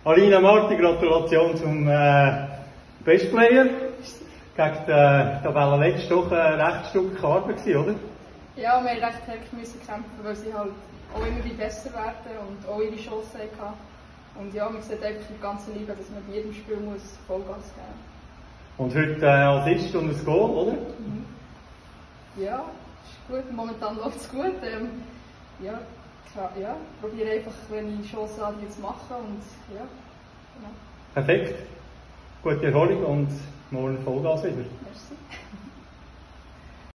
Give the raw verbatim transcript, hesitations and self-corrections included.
Alina Marti, Gratulation zum äh, Bestplayer. Gegen die Tabelle letzte Woche ein recht Stück Arbeit gewesen, oder? Ja, wir mussten recht heftig kämpfen, weil sie halt auch immer wieder besser werden und auch ihre Chancen hatten. Und ja, man sieht einfach in der ganzen Liga, dass man bei jedem Spiel muss Vollgas geben muss. Und heute äh, Assist und ein Goal, oder? Mhm. Ja, ist gut. Momentan läuft es gut. Ähm, ja, klar, ja, probiere einfach, wenn ich Chancen habe, die zu machen. Und ja, genau. Perfekt. Gute Erholung und morgen Vollgas wieder. Merci.